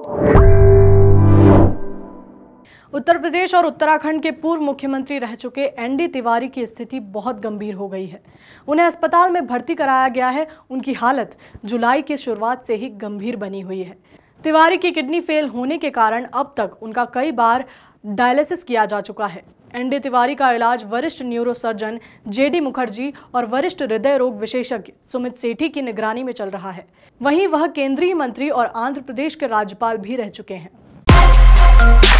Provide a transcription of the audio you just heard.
उत्तर प्रदेश और उत्तराखंड के पूर्व मुख्यमंत्री रह चुके एनडी तिवारी की स्थिति बहुत गंभीर हो गई है। उन्हें अस्पताल में भर्ती कराया गया है। उनकी हालत जुलाई की शुरुआत से ही गंभीर बनी हुई है। तिवारी की किडनी फेल होने के कारण अब तक उनका कई बार डायलिसिस किया जा चुका है। एनडी तिवारी का इलाज वरिष्ठ न्यूरोसर्जन जेडी मुखर्जी और वरिष्ठ हृदय रोग विशेषज्ञ सुमित सेठी की निगरानी में चल रहा है। वहीं वह केंद्रीय मंत्री और आंध्र प्रदेश के राज्यपाल भी रह चुके हैं।